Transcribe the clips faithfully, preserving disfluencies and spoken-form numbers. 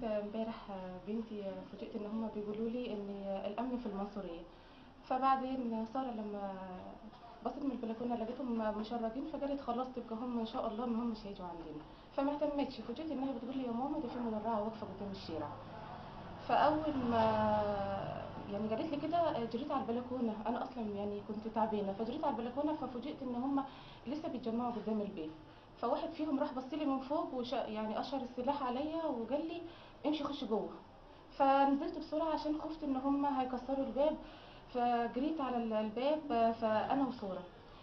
امبارح بنتي فوجئت ان هم بيقولوا لي ان الامن في المنصوريه. فبعدين ساره لما بصت من البلكونه لقيتهم مشردين فقالت خلاص تبقى هم ان شاء الله ما همش هيجوا عندنا. فما اهتمتش، فوجئت انها بتقول لي يا ماما ده في مدرعه واقفه قدام الشارع. فاول ما يعني قالت لي كده جريت على البلكونه، انا اصلا يعني كنت تعبانه فجريت على البلكونه ففوجئت ان هم لسه بيتجمعوا قدام البيت. فواحد فيهم راح بص لي من فوق وش يعني اشر السلاح عليا وقال لي امشي خش جوه. فنزلت بسرعه عشان خفت ان هم هيكسروا الباب، فجريت على الباب فانا وصوره.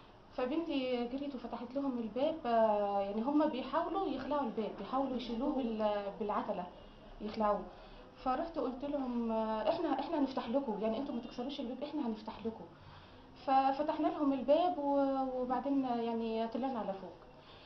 فبنتي جريت وفتحت لهم الباب، يعني هم بيحاولوا يخلعوا الباب، بيحاولوا يشيلوه بالعتله يخلعوه. فرحت قلت لهم احنا احنا هنفتح لكم، يعني انتوا ما تكسروش الباب احنا هنفتح لكم. ففتحنا لهم الباب وبعدين يعني طلعنا على فوق.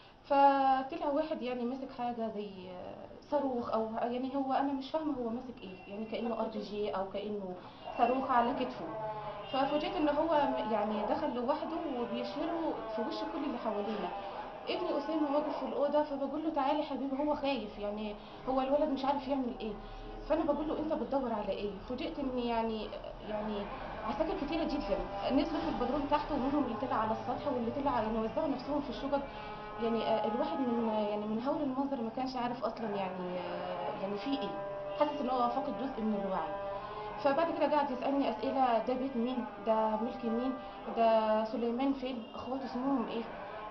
فطلع واحد يعني ماسك حاجه زي صاروخ او يعني هو انا مش فاهمه هو ماسك ايه، يعني كانه ار بي جي او كانه صاروخ على كتفه. ففوجئت ان هو يعني دخل لوحده وبيشيره في وش كل اللي حوالينا. ابني اسامه واقف في الاوضه فبقول له تعالى حبيبي، هو خايف يعني هو الولد مش عارف يعمل ايه. فانا بقول له انت بتدور على ايه؟ فوجئت ان يعني يعني عساكر كتيره جدا نزلوا في البدروم تحت، ومنهم اللي طلع على السطح واللي طلع يعني وزعوا نفسهم في الشقق. يعني الواحد من يعني من هول المنظر ما كانش عارف اصلا يعني يعني في ايه، حاسس ان هو فاقد جزء من الوعي. فبعد كده قعد يسالني اسئله، ده بيت مين، ده ملك مين، ده سليمان فين، اخواته اسمهم ايه.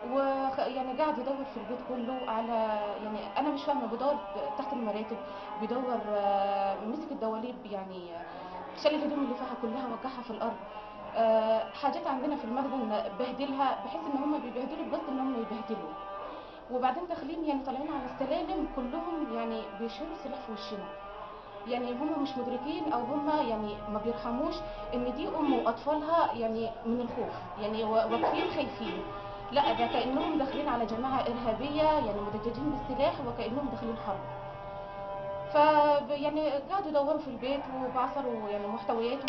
ويعني قاعد يدور في البيت كله على يعني انا مش فاهمه، بيدور تحت المراتب، بيدور مسك الدواليب يعني شال الهدوم اللي فيها كلها وقعها في الارض. حاجات عندنا في المخزن بهدلها، بحيث ان هم بيبهدلوا بقصد ان هم يبهدلوا. وبعدين داخلين يعني طالعين على السلالم كلهم يعني بيشيلوا السلاح في وشنا. يعني هم مش مدركين او هم يعني ما بيرحموش ان دي ام واطفالها يعني من الخوف، يعني واقفين خايفين. لا ده كانهم داخلين على جماعه ارهابيه يعني مدججين بالسلاح وكانهم داخلين حرب. ف يعني قعدوا يدوروا في البيت وبعثروا يعني محتوياته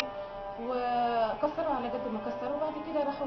وكسروا على قد ما كسروا. بعد كده راحوا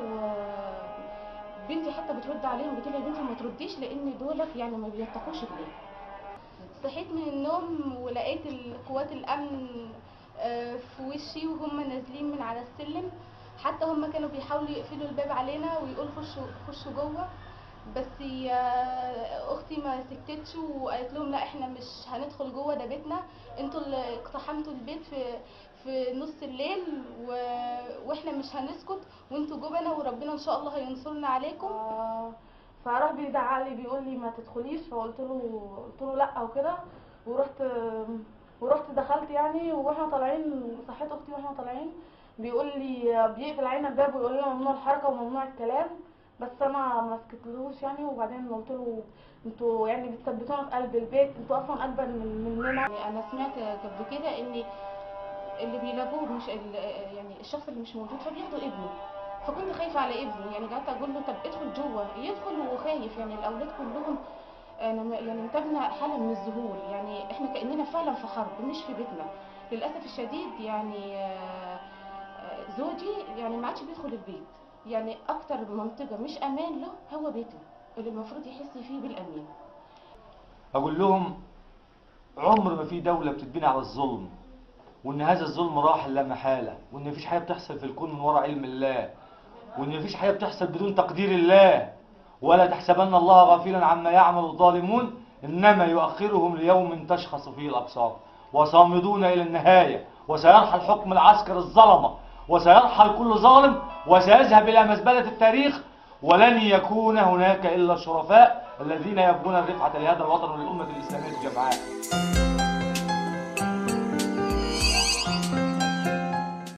بنتي حتى بترد عليهم بتقول يا بنتي ما ترديش لان دولت يعني ما بيتقوش الليل. صحيت من النوم ولقيت قوات الامن في وشي وهم نازلين من على السلم، حتى هم كانوا بيحاولوا يقفلوا الباب علينا ويقولوا خشوا خشوا جوه، بس اختي ما سكتتش وقالت لهم لا احنا مش هندخل جوه ده بيتنا، انتوا اللي اقتحمتوا البيت في في نص الليل و... واحنا مش هنسكت وانتوا جبنه وربنا ان شاء الله هينصرنا عليكم. آه فراح بيدعق لي بيقول لي ما تدخليش، فقلت له قلت له لا وكده. ورحت ورحت دخلت يعني، واحنا طالعين صحيت اختي واحنا طالعين بيقول لي بيقفل علينا الباب ويقول لنا ممنوع الحركه وممنوع الكلام، بس انا ما سكتلهوش يعني. وبعدين قلت له انتوا يعني بتثبتونا في قلب البيت، انتوا اصلا اكبر من مننا. يعني انا سمعت قبل كده ان اللي بيلاقوه مش يعني الشخص اللي مش موجود فبياخدوا ابنه. فكنت خايفه على ابني، يعني قعدت اقول له طب ادخل جوه، يدخل وهو خايف. يعني الاولاد كلهم انا يعني انتابنا حاله من الذهول، يعني احنا كاننا فعلا في حرب مش في بيتنا. للاسف الشديد يعني زوجي يعني ما عادش بيدخل البيت، يعني اكتر منطقه مش امان له هو بيته اللي المفروض يحس فيه بالامان. اقول لهم عمر ما في دوله بتتبني على الظلم، وان هذا الظلم راح لا محاله، وان مفيش حاجه بتحصل في الكون من وراء علم الله، وان مفيش حاجه بتحصل بدون تقدير الله. ولا تحسبن الله غافلا عما يعمل الظالمون انما يؤخرهم ليوم تشخص فيه الابصار. وصامدون الى النهايه، وسيرحل حكم العسكر الظلمه، وسيرحل كل ظالم، وسيذهب الى مزبله التاريخ، ولن يكون هناك الا الشرفاء الذين يبغون الرفعه لهذا الوطن وللامه الاسلاميه جمعاء.